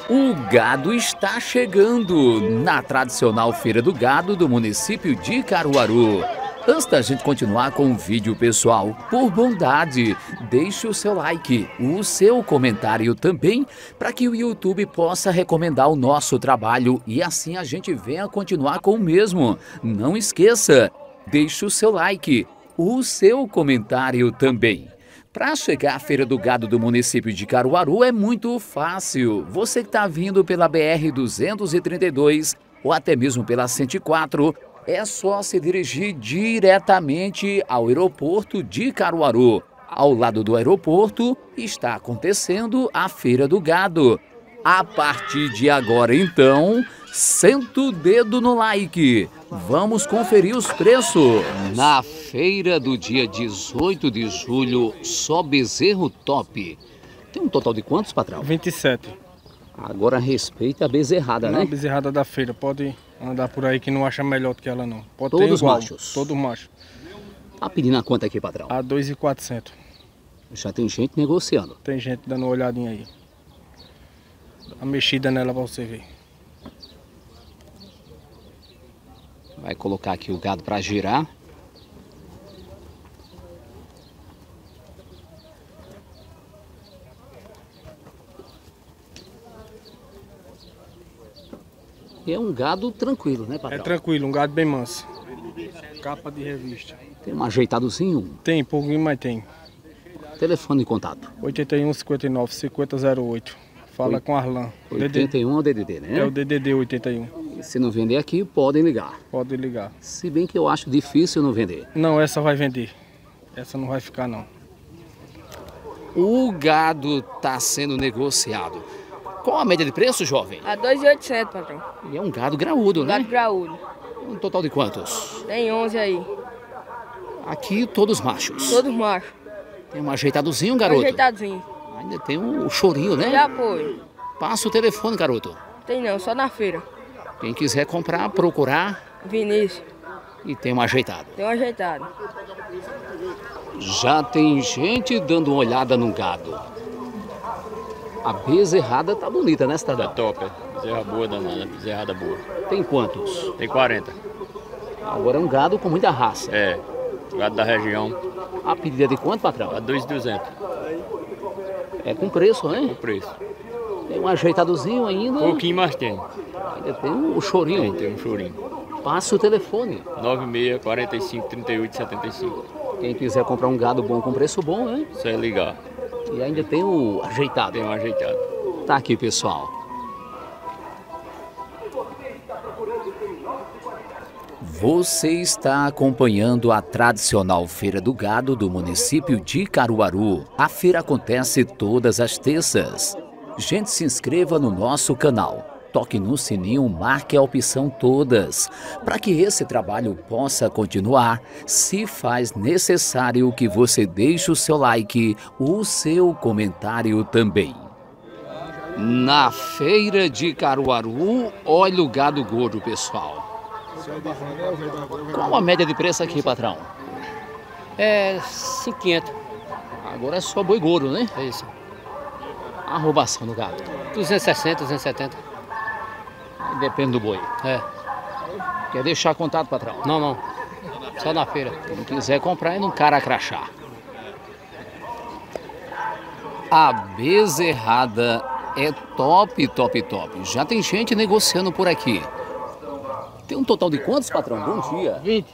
O gado está chegando na tradicional Feira do Gado do município de Caruaru. Antes da gente continuar com o vídeo, pessoal, por bondade, deixe o seu like, o seu comentário também, para que o YouTube possa recomendar o nosso trabalho e assim a gente venha continuar com o mesmo. Não esqueça, deixe o seu like, o seu comentário também. Para chegar à Feira do Gado do município de Caruaru é muito fácil. Você que está vindo pela BR-232 ou até mesmo pela 104, é só se dirigir diretamente ao aeroporto de Caruaru. Ao lado do aeroporto está acontecendo a Feira do Gado. A partir de agora, então, senta o dedo no like. Vamos conferir os preços. Na feira do dia 18 de julho, só bezerro top. Tem um total de quantos, patrão? 27. Agora respeita a bezerrada, né? A bezerrada da feira, pode andar por aí que não acha melhor do que ela não. Pode Todos ter igual, machos? Todos machos. Tá pedindo a quanto aqui, patrão? A 2.400. Já tem gente negociando. Tem gente dando uma olhadinha aí. Dá uma mexida nela pra você ver. Vai colocar aqui o gado para girar. E é um gado tranquilo, né, patrão? É tranquilo, um gado bem manso. Capa de revista. Tem um ajeitadozinho? Tem, pouquinho, mas tem. Telefone de contato? 81 59 5008. Fala com Arlan. 81 é o DDD, né? É o DDD 81. E se não vender aqui, podem ligar. Pode ligar. Se bem que eu acho difícil não vender. Não, essa vai vender. Essa não vai ficar, não. O gado está sendo negociado. Qual a média de preço, jovem? A 2.800, patrão. E é um gado graúdo, né? Gado graúdo. Um total de quantos? Tem 11 aí. Aqui todos machos. Todos machos. Tem um ajeitadozinho, garoto? Ajeitadinho. Ainda tem o chorinho, né? Já foi. Passa o telefone, garoto. Tem não, só na feira. Quem quiser comprar, procurar. Vinícius. E tem um ajeitado. Tem um ajeitado. Já tem gente dando uma olhada no gado. A bezerrada tá bonita, né, cidadão? Tá top, bezerra boa danada, bezerrada boa. Tem quantos? Tem 40. Agora é um gado com muita raça. É, gado da região. A pedida de quanto, patrão? A 2.200. É com preço, né? O preço. Tem um ajeitadozinho ainda. Pouquinho mais tem. Ainda tem o chorinho. Tem um chorinho. Passa o telefone. 96 45 38 75. Quem quiser comprar um gado bom com preço bom, né? Só é ligar. E ainda tem o ajeitado. Tem um ajeitado. Tá aqui, pessoal. Você está acompanhando a tradicional Feira do Gado do município de Caruaru. A feira acontece todas as terças. Gente, se inscreva no nosso canal. Toque no sininho, marque a opção todas. Para que esse trabalho possa continuar, se faz necessário que você deixe o seu like, o seu comentário também. Na Feira de Caruaru, olha o gado gordo, pessoal. Qual a média de preço aqui, patrão? É 500. Agora é só boi gordo, né? É isso. A arrobação do gado. 260, 270. Depende do boi. É. Quer deixar contato, patrão? Não, não. Só na feira. Quem quiser comprar é no cara crachá. A bezerrada é top, top, top. Já tem gente negociando por aqui. Tem um total de quantos, patrão? Bom dia. 20.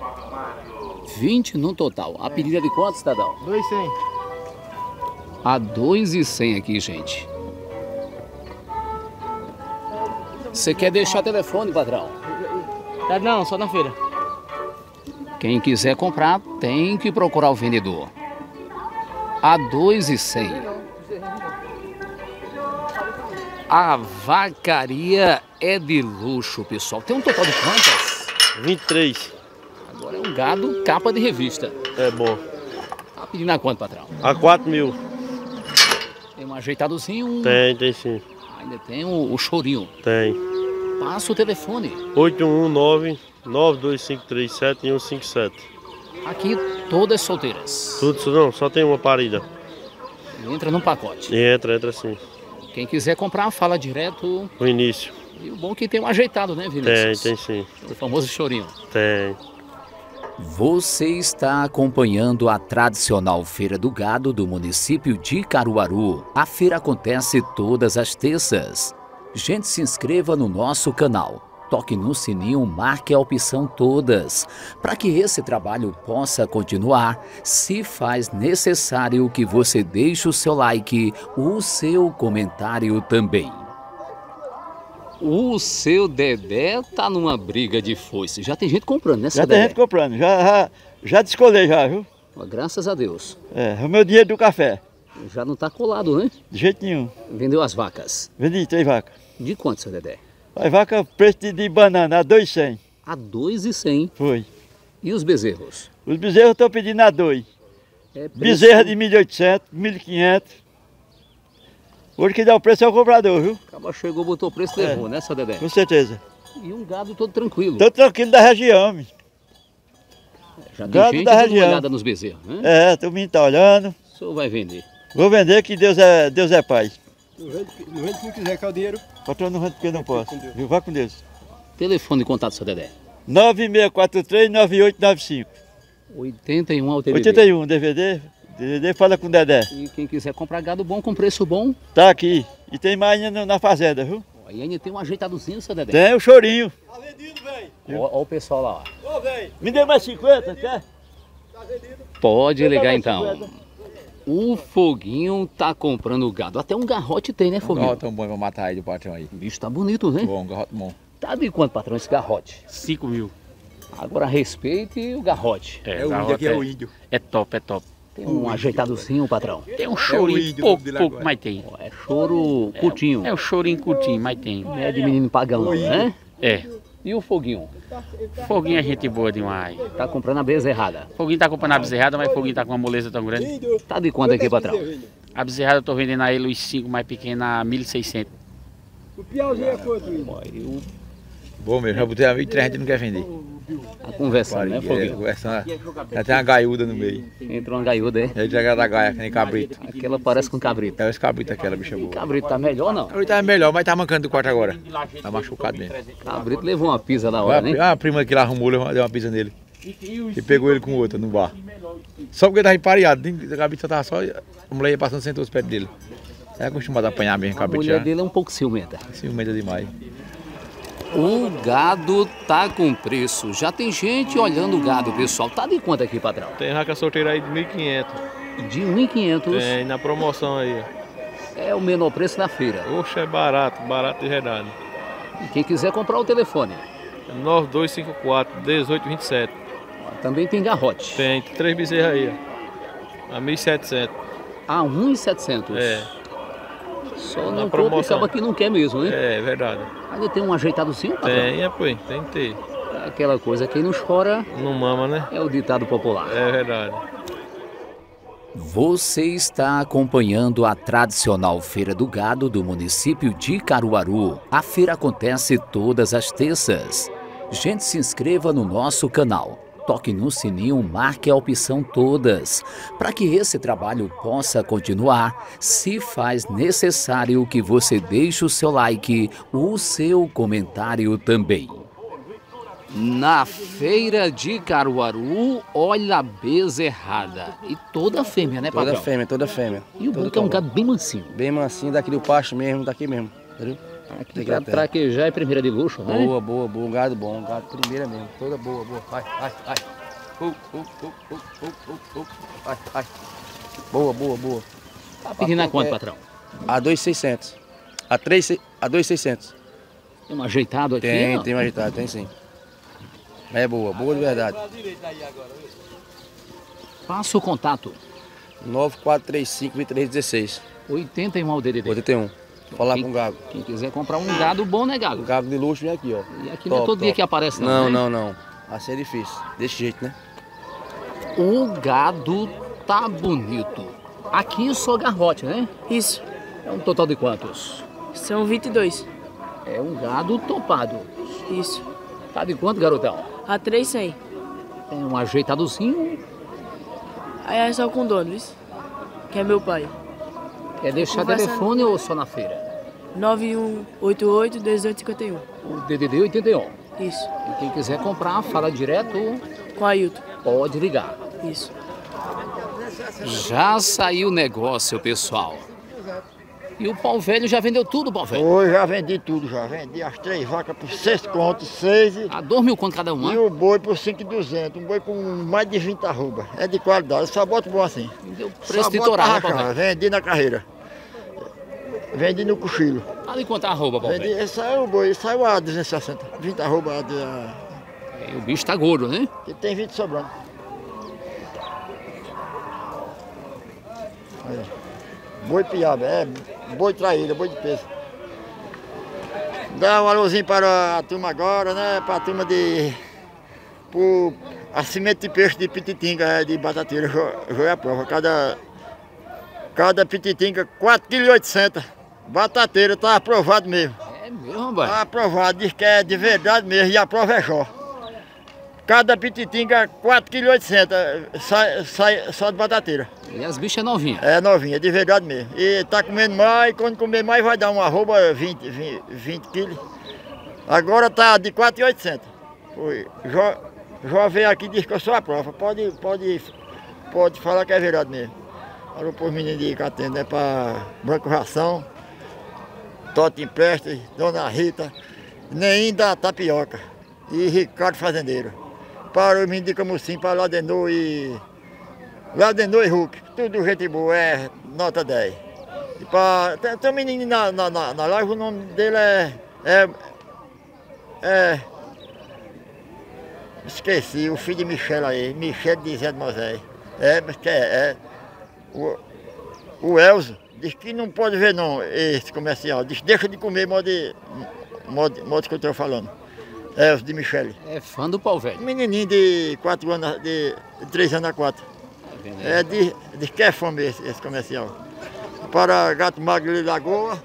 20 no total. A pedida de quantos, cidadão? 2.100. A 2.100 aqui, gente. Você quer deixar telefone, patrão? Não, só na feira. Quem quiser comprar, tem que procurar o vendedor. A 2.100. A vacaria é de luxo, pessoal. Tem um total de quantas? 23. Agora é um gado capa de revista. É bom. Tá pedindo a quanto, patrão? A 4.000. Tem um ajeitadozinho? Tem sim. Ainda tem o chorinho. Tem. Passa o telefone. 819-9253-7157. Aqui todas solteiras. Tudo isso não, só tem uma parida. Entra no pacote. Entra sim. Quem quiser comprar, fala direto. O início. E o bom é que tem um ajeitado, né, Vinícius? Tem sim. O famoso chorinho. Tem. Você está acompanhando a tradicional Feira do Gado do município de Caruaru. A feira acontece todas as terças. Gente, se inscreva no nosso canal. Toque no sininho, marque a opção todas. Para que esse trabalho possa continuar, se faz necessário que você deixe o seu like, o seu comentário também. O seu Dedé tá numa briga de foice. Já tem gente comprando, né, seu Já Dedé? tem gente comprando, já descolei já, viu? Graças a Deus. É o meu dinheiro do café. Já não tá colado, né? De jeito nenhum. Vendeu as vacas. Vendi 3 vacas. De quanto, seu Dedé? As vacas, preço de banana, a 2,100. A 2,100. Foi. E os bezerros? Os bezerros eu estou pedindo a 2. É preço... Bezerra de 1.800, 1.500. Hoje que dá o preço é o comprador, viu? Acabou, chegou, botou o preço e levou, né, seu Dedé? Com certeza. E um gado todo tranquilo. Tô tranquilo da região, meu. Já tem gado gente da dando uma região. olhada nos bezerros, né? É, todo mundo tá olhando. O senhor vai vender. Vou vender que Deus é pai. Não vende se não quiser, que é o dinheiro. Patrão não vende porque não posso. Viu? Vai com Deus. Telefone de contato, seu Dedé. 9643-9895. 81 ao TVD. 81, DVD fala com o Dedé. E quem quiser comprar gado bom, com preço bom, Tá aqui. E tem mais ainda na fazenda, viu? aí ainda tem um ajeitadozinho, seu Dedé. Tem o chorinho. Tá vendido, velho. Ó o pessoal lá, ó. Ô, velho. Me dê mais 50, quer? Tá vendido. Pode ligar mais então. 50. O Foguinho tá comprando gado. Até um garrote tem, né, Foguinho? Garrote tão bom pra matar aí do patrão aí. O bicho tá bonito, né? Bom, garrote bom. Tá de quanto, patrão, esse garrote? 5 mil. Agora respeite o garrote. É o índio aqui, é o índio. É top, é top. Tem um ajeitadozinho, patrão. Tem um chorinho, índio pouco, de lá pouco, agora. mas tem. É choro curtinho. É o chorinho curtinho, mas tem. Não é de menino pagão, não, né? É. E o Foguinho? Foguinho é gente boa demais. Tá comprando a bezerrada. Foguinho tá comprando a bezerrada, mas Foguinho tá com uma moleza tão grande. Tá de quanto aqui, patrão? A bezerrada eu tô vendendo a ele os 5 mais pequenos a 1.600. O piauzinho é quanto, Índio? Aí Bom mesmo, já botei a 1.300 e não quer vender. a conversando, né, Foguinho? Conversando, já tem uma gaiúda no meio. Entrou uma gaiuda, é? Ele já da gaia, que nem cabrito. Aquela parece com cabrito. É esse cabrito aquela, bicha boa. Cabrito tá melhor ou não? Ele tá melhor, mas tá mancando do quarto agora. Tá machucado mesmo. Cabrito levou uma pisa na hora, né? A prima que lá arrumou, deu uma pisa nele. E pegou ele com outra no bar. Só porque ele tava empareado. O cabrito só tava só. A mulher ia passando sentou os pés dele. É acostumado a apanhar mesmo, A cabrito mulher já. dele é um pouco ciumenta. Ciumenta demais. O gado tá com preço. Já tem gente olhando o gado, pessoal. Tá de quanto aqui, patrão? Tem raca solteira aí de 1.500. De 1.500. Tem na promoção aí. É o menor preço da feira. Oxe, é barato, barato de verdade. E quem quiser comprar o telefone. 9254-1827. Também tem garrote. Tem 3 bezerras aí, ó. A 1.700. A 1.700. É, Só na não compra promoção. acaba que não quer mesmo, né? é verdade. Ainda tem um ajeitadozinho, patrão? Tem, pô, tem que ter. É aquela coisa, quem não chora Não mama, né? é o ditado popular. É verdade. Você está acompanhando a tradicional Feira do Gado do município de Caruaru. A feira acontece todas as terças. Gente, se inscreva no nosso canal. Toque no sininho, marque a opção todas. Para que esse trabalho possa continuar, se faz necessário que você deixe o seu like, o seu comentário também. Na feira de Caruaru, olha a bezerrada. E toda fêmea, né, patrão? Toda fêmea. E o bom que é um gado bem mansinho. Bem mansinho, daqui do pasto mesmo, daqui mesmo. Entendeu? Aqui pra traquejar é primeira de luxo, né? Boa, boa, boa. Gado bom, gado primeira mesmo. Toda boa, boa. Vai. Vai. Boa, boa, boa. Tá pedindo a quanto, patrão? A 2.600. A 2.600. Tem um ajeitado aqui, Tem, ó. tem um agitado, tem sim. É boa, boa de verdade. Passa o contato. 9435-2316. 81 ao DDD. 81. Falar com o Gago. Quem quiser comprar um gado bom, né, O Gago? Gago de luxo vem aqui, ó. E aqui não é todo dia que aparece, não. Não, né? não, não. Assim é difícil. Desse jeito, né? O gado tá bonito. Aqui só garrote, né? Isso. É um total de quantos? São 22. É um gado topado. Isso. Tá de quanto, garotão? A 3,100. É um ajeitadozinho. Aí é só com dono, viu? Que é meu pai. Quer deixar Conversando. telefone ou só na feira? 9188-1851. O DDD 81. Isso. E quem quiser comprar, fala direto, Com Ailton. pode ligar. Isso. Já saiu o negócio, pessoal. E o pau velho já vendeu tudo, pau velho? Hoje já vendi tudo, já vendi as 3 vacas por 6 contos, 6 A 2.000 quanto cada uma? e o boi por 5.200, um boi com mais de 20 arroba. É de qualidade, só boto bom assim. Deu Só preço de boto torar, né, pra pau rachar. velho? Vendi na carreira. Vendi no cochilo. Ali quanto a arroba, pau Vendi, velho? esse aí é o boi, saiu a 260. 20 arroba, E o bicho tá gordo, né? e tem 20 sobrando. Aí, boi piaba, é boi traíra, boi de peso. Dá um alôzinho para a turma agora, né? Para a turma a semente de peixe de pititinga, de batateira, joia a prova. Cada pititinga, 4,8 kg. Batateira, tá aprovado mesmo. É mesmo, pai? Tá aprovado, diz que é de verdade mesmo, e a prova é jó. Cada pititinga, 4,8 kg, sai só de batateira. E as bichas é novinha. É novinha, de verdade mesmo. E tá comendo mais, quando comer mais vai dar um arroba 20 quilos. Agora tá de 4,800. Jó veio aqui e disse que eu sou a prova. Pode falar que é verdade mesmo. Falou pros meninos de Catenda, né? Pra Branco Ração, Toto Empresta, Dona Rita, Neim da Tapioca e Ricardo Fazendeiro. Para os meninos de Camusim, para Ladenor e Hulk, tudo gente boa, é nota 10. E tem um menino na live, o nome dele esqueci, o filho de Michel aí, Michel de Zé de Moisés. O Elzo diz que não pode ver não esse comercial, diz deixa de comer, modo que eu estou falando. Elzo de Michele. É fã do pau velho. Menininho de 4 anos, de 3 anos a 4. Diz que é fome esse comercial. Para Gato Magro de Lagoa.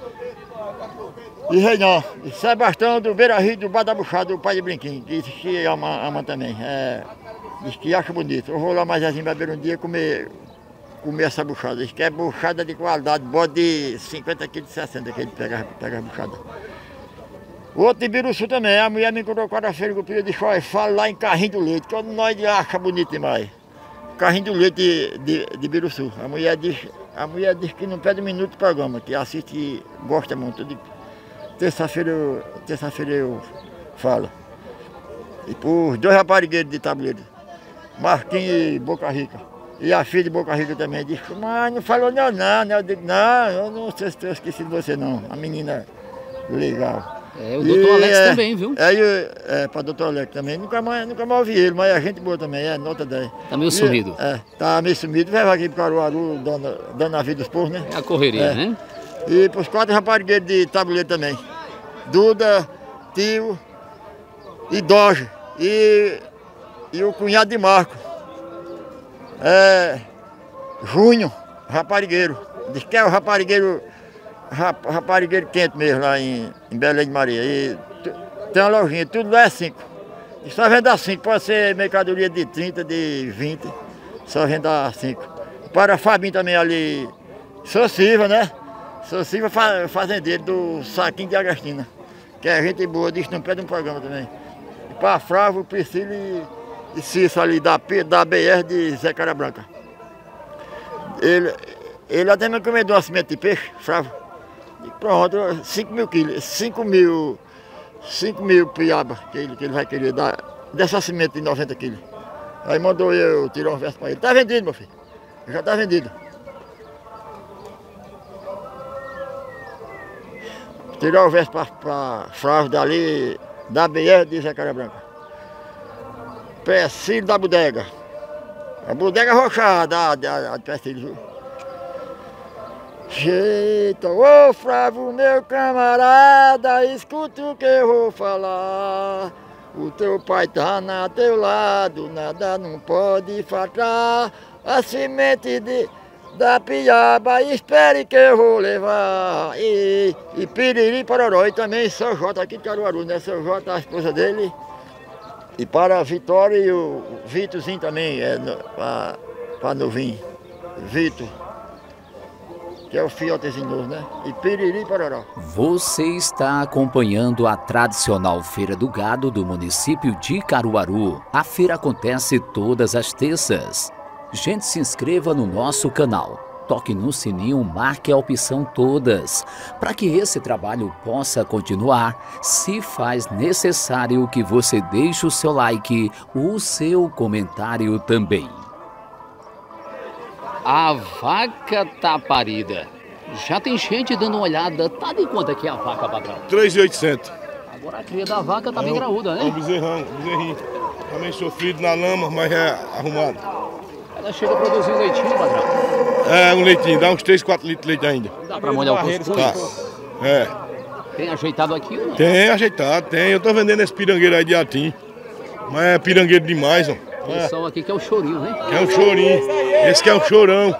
E Reinão. E Sebastião do Beira Rio, do Bar da Buchada, do pai de Brinquinho. Que diz que ama também. Diz que acha bonito. Eu vou lá mais assim beber um dia comer essa buchada. Diz que é buchada de qualidade, bode de 50 kg de 60 que ele pega a buchada. Outro de Biruçu também, a mulher me encontrou quarta-feira com o filho, disse, olha, fala lá em Carrinho do Leite, que nós acha bonito demais. Carrinho do Leite de Biruçu. A mulher diz que não perde um minuto do programa, que assiste e gosta muito. Terça-feira eu falo. E por 2 raparigueiros de tabuleiro, Marquinhos e Boca Rica. E a filha de Boca Rica também disse, mas não falou não. Eu digo, não, eu não sei se eu esqueci de você não. A menina legal. É, o doutor Alex também, viu? Para o doutor Alex também. Nunca mais ouvi ele, mas é gente boa também, é nota 10. Tá meio sumido. Tá meio sumido. Vai aqui para Caruaru, dando a vida dos povos, né? É a correria, né? E para os 4 raparigueiros de tabuleiro também. Duda, Tio e Doge. E o cunhado de Marco. Júnior, raparigueiro. Diz que é o raparigueiro quente mesmo, lá em Belém de Maria. E tem uma lojinha, tudo lá é 5. E só vende a 5, pode ser mercadoria de 30, de 20, só vende a 5. Para Fabinho também ali, Sou Silva, né? Sou Silva, fazendeiro do Saquinho de Agostina, que é gente boa, diz que não perde um programa também. E para Fravo, Priscila e Cício ali da BR de Zé Cara Branca. Ele até me encomendou uma semente de peixe, Fravo. E pronto, 5.000 quilos, 5.000 piaba que ele vai querer dar dessa semente de 90 quilos. Aí mandou eu tirar um verso para ele. Tá vendido, meu filho. Já tá vendido. Tirar o verso para Fravo dali, da BR de Zé Cara Branca. Pecílio da bodega. A bodega rochada de Pecílio, viu? Eita, ô Flávio, meu camarada, escuta o que eu vou falar. O teu pai tá na teu lado, nada não pode faltar. A semente da piaba, espere que eu vou levar. E piriri pororó, e também São Jota aqui de Caruaru, né? São Jota, a esposa dele. E para a Vitória e o Vitorzinho também, para novinho, Vitor. que é o filhotezinho novo, né? E piriri pororó. Você está acompanhando a tradicional Feira do Gado do município de Caruaru. A feira acontece todas as terças. Gente, se inscreva no nosso canal. Toque no sininho, marque a opção todas. Para que esse trabalho possa continuar, se faz necessário que você deixe o seu like, o seu comentário também. A vaca tá parida. Já tem gente dando uma olhada. Tá de quanto aqui a vaca, patrão? 3.800. Agora a cria da vaca tá bem graúda, É um né? bezerrinho. Também sofrido na lama, mas é arrumado. Ela chega a produzir um leitinho, patrão. É, um leitinho, dá uns 3, 4 litros de leite ainda. Dá pra molhar o cuscuz? Tá. É. Tem ajeitado aqui ou não? Tem ajeitado, tem. Eu tô vendendo esse pirangueiro aí de atim. Mas é pirangueiro demais, ó. Tem só aqui que é o chorinho, né? É um chorinho. Esse que é um chorão.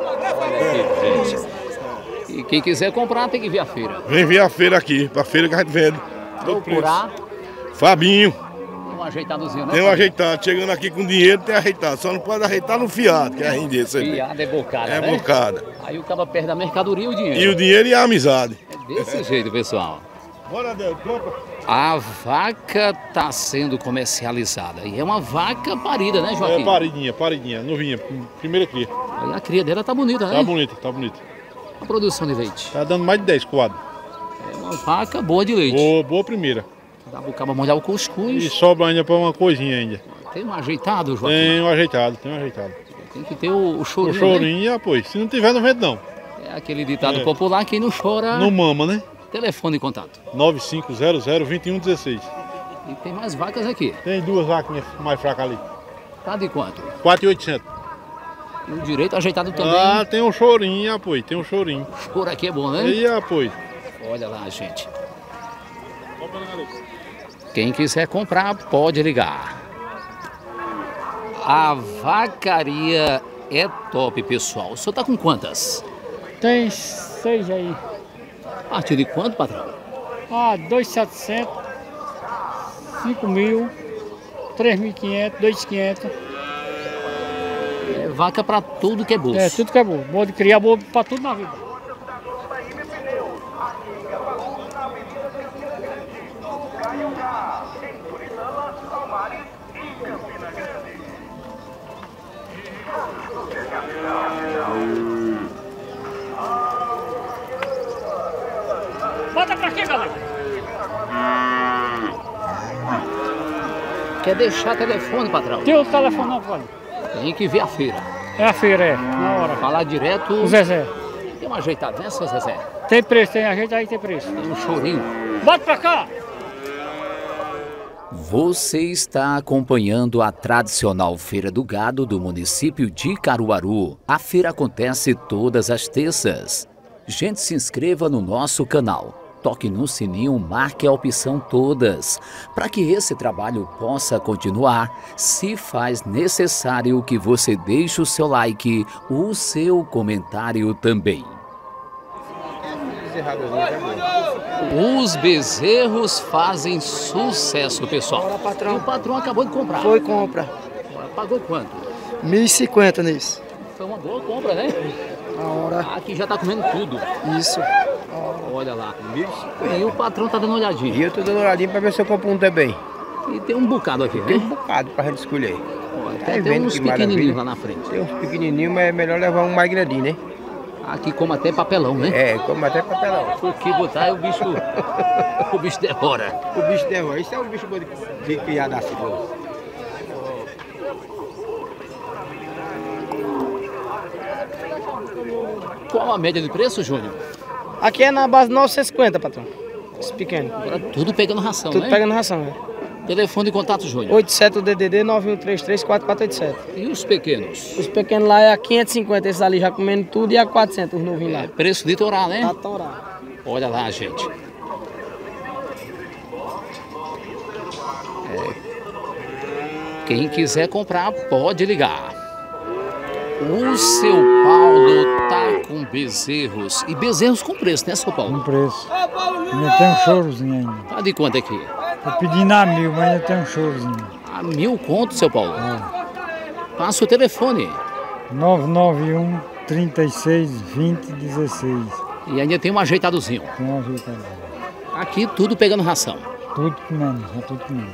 E quem quiser comprar tem que vir à feira. Vem ver a feira aqui, pra feira que a gente vende. Todo Procurar. preço. Fabinho. Um ajeitadozinho, né? Tem um ajeitado. Chegando aqui com dinheiro, tem ajeitado. Só não pode ajeitar no fiado, que é a render. Fiada é bocada, É né? bocada. Aí o cara perde a mercadoria e o dinheiro. E o dinheiro e a amizade. É desse jeito, pessoal. Bora, Del, compra. A vaca tá sendo comercializada. E é uma vaca parida, né, Joaquim? É paridinha, novinha, primeira cria. Aí a cria dela tá bonita, né? Tá bonita, tá bonita. A produção de leite. Tá dando mais de 10 quadros. É uma vaca boa de leite. Boa primeira. Dá pro cabo molhar o cuscuz. E sobra ainda pra uma coisinha ainda. Tem um ajeitado, Joaquim? Tem um ajeitado. Tem que ter o chorinho, O chorinho e apoio. Se não tiver, não vende não. Né? É aquele ditado popular, quem não chora... Não mama, né? Telefone de contato. 9500-2116. E tem mais vacas aqui. Tem duas vaquinhas mais fracas ali. Tá de quanto? 4.800. E o direito ajeitado também. Ah, tem um chorinho e apoio. Tem um chorinho. Por aqui é bom, né? E apoio. Olha lá, gente. Quem quiser comprar, pode ligar. A vacaria é top, pessoal. O senhor tá com quantas? Tem 6 aí. A partir de quanto, patrão? 2.700, 5.000, 3.500, 2.500. É vaca pra tudo que é bolso. É, tudo que é bom. Boa de criar, boa pra tudo na vida. Bota pra quê, galera? Quer deixar telefone, patrão? Tem o telefone não, pode. Tem que ver a feira. É a feira, é. Na hora. Falar direto. O Zezé. Tem um ajeitado, né, seu Zezé? Tem preço, tem a gente aí, tem preço. Tem um chorinho. Bota pra cá! Você está acompanhando a tradicional Feira do Gado do município de Caruaru. A feira acontece todas as terças. Gente, se inscreva no nosso canal. Toque no sininho, marque a opção todas. Para que esse trabalho possa continuar, se faz necessário que você deixe o seu like, o seu comentário também. Os bezerros fazem sucesso, pessoal. Bora, patrão. E o patrão acabou de comprar. Foi compra. Pagou quanto? 1.050 nisso. Foi uma boa compra, né? A hora. Aqui já tá comendo tudo. Isso. Olha lá. E o patrão tá dando uma olhadinha. E eu tô dando uma olhadinha pra ver se eu compro um também. E tem um bocado aqui, Tem né? um bocado pra gente escolher. Olha, Tá tem vendo uns que pequenininhos maravilha? lá na frente. Tem uns pequenininhos, mas é melhor levar um mais grandinho, né? Aqui como até papelão, né? É, como até papelão. Porque botar o bicho devora. O bicho derruba. Isso é um bicho bom de criar da cidade. Qual a média de preço, Júnior? Aqui é na base de 950, patrão. Esse pequeno. Agora tudo pegando ração, Tudo né? pegando ração, né? Telefone de contato, Júnior. 87 DDD 91334487. E os pequenos? Os pequenos lá é a 550, esses ali já comendo tudo, e a 400, os novinhos lá. Preço litoral, né? Tá torado. Olha lá, gente. Quem quiser comprar, pode ligar. O seu Paulo tá com bezerros. E bezerros com preço, né, seu Paulo? Com preço. Ainda tem um chorozinho ainda. Tá de quanto aqui? Tô pedindo a 1.000, mas ainda tem um chorozinho. A 1.000 conto, seu Paulo? Passa o telefone. 991 36, 20, 16. E ainda tem um ajeitadozinho. Tem um ajeitado. Aqui tudo pegando ração. Tudo comendo, tudo comendo.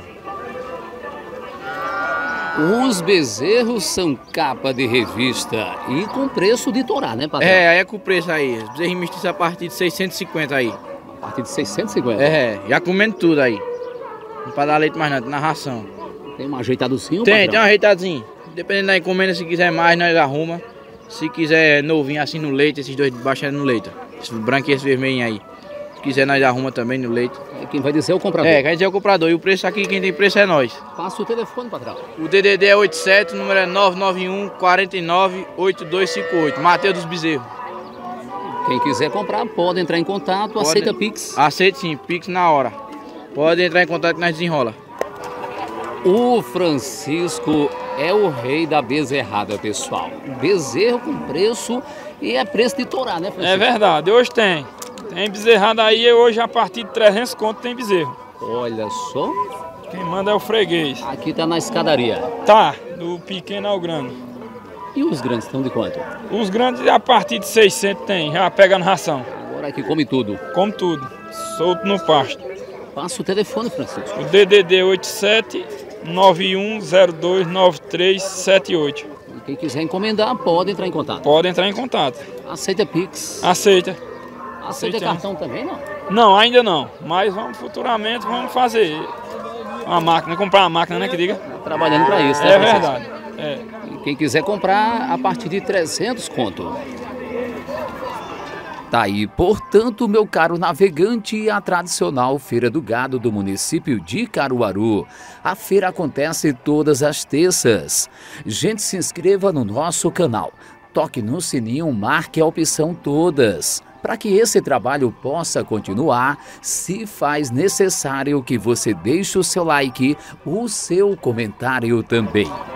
Os bezerros são capa de revista e com preço de torá, né, patrão? É, aí é com o preço aí. Bezerro mestiço a partir de 650 aí. A partir de 650? É, já comendo tudo aí. Não para dar leite mais nada, na ração. Tem um ajeitadozinho, Tem patrão? um ajeitadinho. Dependendo da encomenda, se quiser mais, nós arruma. Se quiser novinho assim no leite, esses dois de baixo é no leite. Esse branco e esse vermelho aí. Se quiser, nós arruma também no leite. Quem vai dizer é o comprador. É, quem dizer é o comprador. E o preço aqui, quem tem preço é nós. Passa o telefone, patrão. O DDD é 87, o número é 991 49 8258. Mateus dos Bezerros. Quem quiser comprar, pode entrar em contato. Aceita Pix? Aceita sim, Pix na hora. Pode entrar em contato que nós desenrola. O Francisco é o rei da bezerrada, pessoal. Bezerro com preço e é preço de torá, né, Francisco? É verdade, hoje tem. Tem bezerrada aí, hoje a partir de 300 conto tem bezerro. Olha só. Quem manda é o freguês. Aqui tá na escadaria. Tá, do pequeno ao grande. E os grandes estão de quanto? Os grandes a partir de 600 tem, já pegando ração. Agora aqui come tudo. Come tudo, solto no pasto. Passa o telefone, Francisco. O DDD 87 9102 9378. E quem quiser encomendar, pode entrar em contato. Pode entrar em contato. Aceita Pix? Aceita. Aceita cartão também, não? Não, ainda não. Mas futuramente vamos fazer uma máquina, comprar uma máquina, né, que diga? Trabalhando para isso, né, É Francisco? verdade. É. E quem quiser comprar, a partir de 300 conto. Tá aí, portanto, meu caro navegante, a tradicional Feira do Gado do município de Caruaru. A feira acontece todas as terças. Gente, se inscreva no nosso canal. Toque no sininho, marque a opção todas. Para que esse trabalho possa continuar, se faz necessário que você deixe o seu like, o seu comentário também.